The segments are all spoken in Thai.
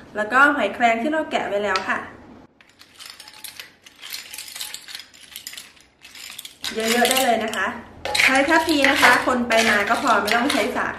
แล้วก็หอยแครงที่เราแกะไว้แล้วค่ะเยอะๆได้เลยนะคะใช้ทัพพีนะคะคนไปมาก็พอไม่ต้องใช้สาก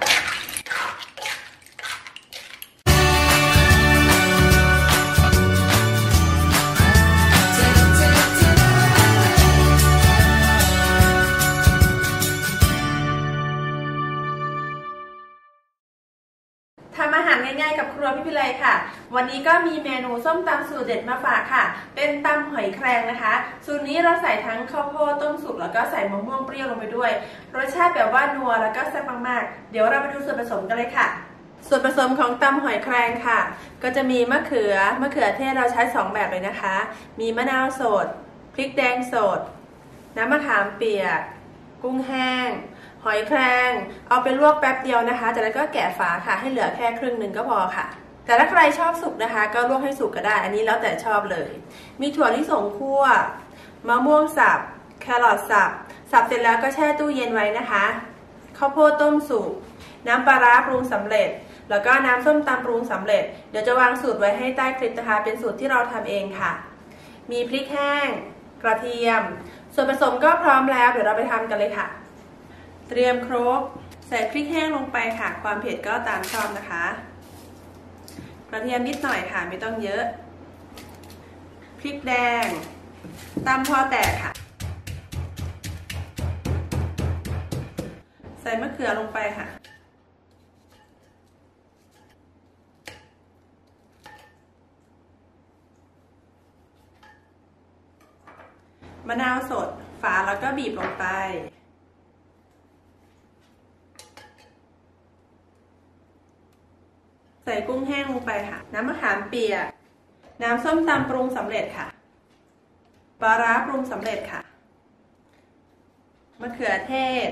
ทำอาหารง่ายๆกับครัวพี่พิไลค่ะวันนี้ก็มีเมนูส้มตำสูตรเด็ดมาฝากค่ะเป็นตำหอยแครงนะคะสูตรนี้เราใส่ทั้งข้าวโพดต้มสุกแล้วก็ใส่มะม่วงเปรี้ยวลงไปด้วยรสชาติแบบว่านัวแล้วก็แซ่บมากๆเดี๋ยวเราไปดูส่วนผสมกันเลยค่ะส่วนผสมของตำหอยแครงค่ะก็จะมีมะเขือเทศเราใช้2แบบเลยนะคะมีมะนาวสดพริกแดงสดน้ำมะขามเปียกกุ้งแห้งหอยแครงเอาไปลวกแป๊บเดียวนะคะจากนั้นก็แกะฝาค่ะให้เหลือแค่ครึ่งหนึ่งก็พอค่ะแต่ถ้าใครชอบสุกนะคะก็ลวกให้สุกก็ได้อันนี้แล้วแต่ชอบเลยมีถั่วลิสงคั่วมะม่วงสับแครอทสับเสร็จแล้วก็แช่ตู้เย็นไว้นะคะข้าวโพดต้มสุกน้ำปลาร้าปรุงสำเร็จแล้วก็น้ำส้มตำปรุงสำเร็จเดี๋ยวจะวางสูตรไว้ให้ใต้คลิปนะคะเป็นสูตรที่เราทำเองค่ะมีพริกแห้งกระเทียมส่วนผสมก็พร้อมแล้วเดี๋ยวเราไปทำกันเลยค่ะเตรียมครกใส่พริกแห้งลงไปค่ะความเผ็ดก็ตามชอบนะคะกระเทียมนิดหน่อยค่ะไม่ต้องเยอะพริกแดงตำพอแตกค่ะใส่มะเขือลงไปค่ะมะนาวสดฝาแล้วก็บีบลงไปใส่กุ้งแห้งลงไปค่ะน้ำมะขามเปียกน้ำส้มตำปรุงสำเร็จค่ะปลาร้าปรุงสำเร็จค่ะมะเขือเทศ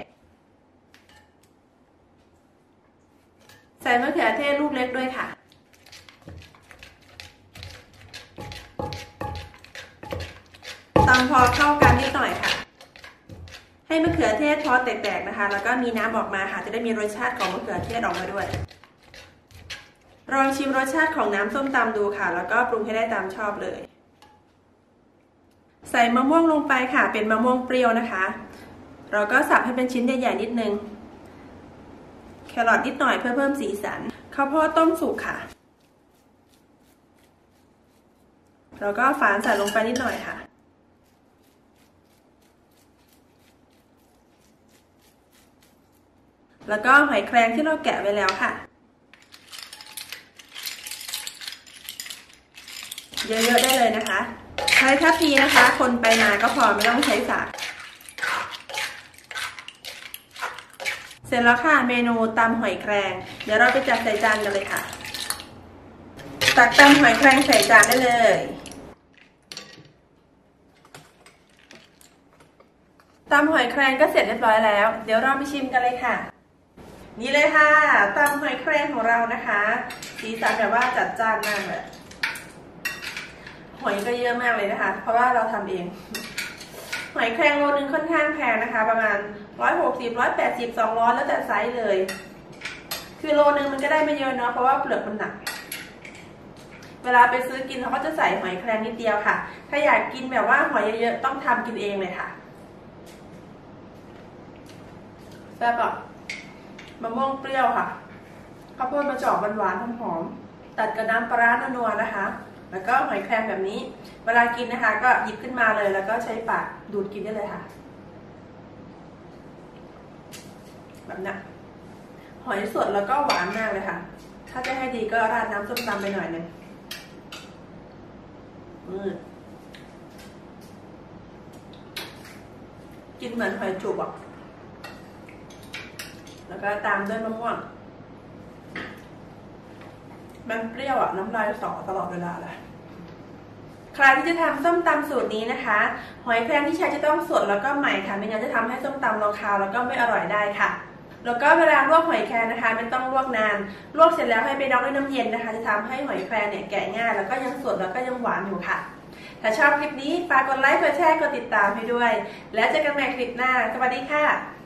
ใส่มะเขือเทศลูกเล็กด้วยค่ะตำพอเข้ากันนิดหน่อยค่ะให้มะเขือเทศพอแตกๆนะคะแล้วก็มีน้ำออกมาค่ะจะได้มีรสชาติของมะเขือเทศออกมาด้วยลองชิมรสชาติของน้ำส้มตำดูค่ะแล้วก็ปรุงให้ได้ตามชอบเลยใส่มะม่วงลงไปค่ะเป็นมะม่วงเปรี้ยวนะคะเราก็สับให้เป็นชิ้นใหญ่ๆนิดนึงแครอทนิดหน่อยเพื่อเพิ่มสีสันข้าวโพดต้มสุกค่ะแล้วก็ฝานใส่ลงไปนิดหน่อยค่ะแล้วก็หอยแครงที่เราแกะไว้แล้วค่ะเยอะๆได้เลยนะคะใช้ทัพพีนะคะคนไปมาก็พอไม่ต้องใช้สากเสร็จแล้วค่ะเมนูตำหอยแครงเดี๋ยวเราไปจัดใส่จานกันเลยค่ะตักตำหอยแครงใส่จานได้เลยตำหอยแครงก็เสร็จเรียบร้อยแล้วเดี๋ยวเราไปชิมกันเลยค่ะนี่เลยค่ะตำหอยแครงของเรานะคะสีสันแบบว่าจัดจ้านมากเลยหอยก็เยอะมากเลยนะคะเพราะว่าเราทำเองหอยแครงโลนึงค่อนข้างแพงนะคะประมาณ160 180 200แล้วแต่ไซส์เลยคือโลนึงมันก็ได้ไม่เยอะเนาะเพราะว่าเปลือกมันหนักเวลาไปซื้อกินเขาก็จะใส่หอยแครงนิดเดียวค่ะถ้าอยากกินแบบว่าหอยเยอะๆต้องทำกินเองเลยค่ะแซ่บอ่ะมะม่วงเปรี้ยวค่ะข้าวโพดมะจอกหวานๆหอมๆตัดกับน้ำปลาร้านัวๆนะคะแล้วก็หอยแครงแบบนี้เวลากินนะคะก็หยิบขึ้นมาเลยแล้วก็ใช้ปากดูดกินได้เลยค่ะแบบนี้หอยสดแล้วก็หวานมากเลยค่ะถ้าจะให้ดีก็ราดน้ำส้มตำไปหน่อยนึงกินเหมือนหอยจุบอ่ะแล้วก็ตามด้วยมะม่วงมันเปรี้ยวอ่ะน้ำลายสอตลอดเวลาเลยใครที่จะทำส้มตำสูตรนี้นะคะหอยแครงที่ใช้จะต้องสดแล้วก็ใหม่ค่ะไม่งั้นจะทำให้ส้มตำเราคาวแล้วก็ไม่อร่อยได้ค่ะแล้วก็เวลาลวกหอยแครงนะคะไม่ต้องลวกนานลวกเสร็จแล้วให้ไปดองด้วยน้ำเย็นนะคะจะทำให้หอยแครงเนี่ยแกะง่ายแล้วก็ยังสดแล้วก็ยังหวานอยู่ค่ะถ้าชอบคลิปนี้ฝากกดไลค์กดแชร์กดติดตามให้ด้วยแล้วเจอกันใหม่คลิปหน้าสวัสดีค่ะ